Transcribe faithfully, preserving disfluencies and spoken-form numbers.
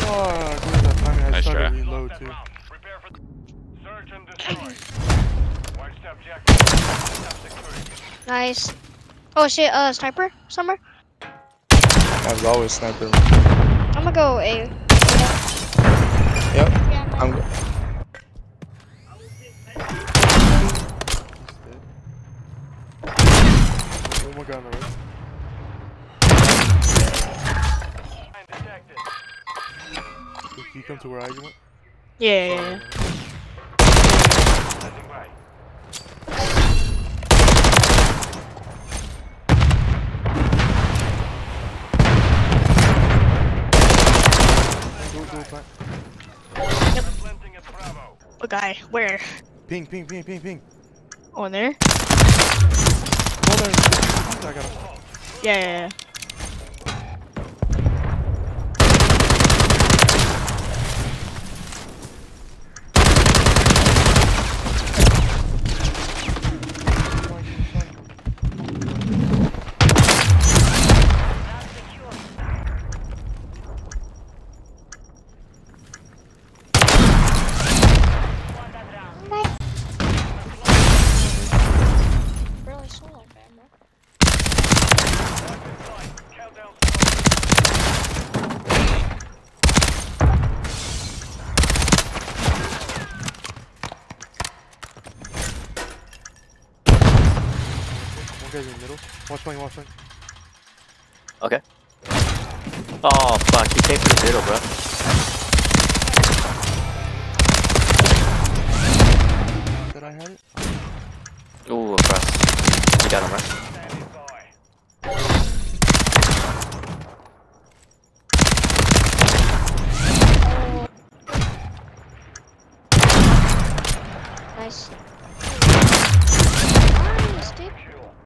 Fuck, look at that timing. I Nice started try. to reload too. Nice. Oh shit, uh, sniper somewhere? I was always sniper. I'm gonna go A. Yep. Yeah, I'm. He's dead. One more guy on the right. Can you come to where I went? yeah, yeah, yeah. Go, go, plant. A guy, where? Ping, ping, ping, ping, ping. On there? Oh, there. I got him. Yeah, yeah, yeah. Really solo camera. One guy's in the middle. Watch swing, watch swing. Okay. Oh fuck, he came to the middle, bro. Did I have it? Ooh, across. You got him, right? Nice. Nice, dude.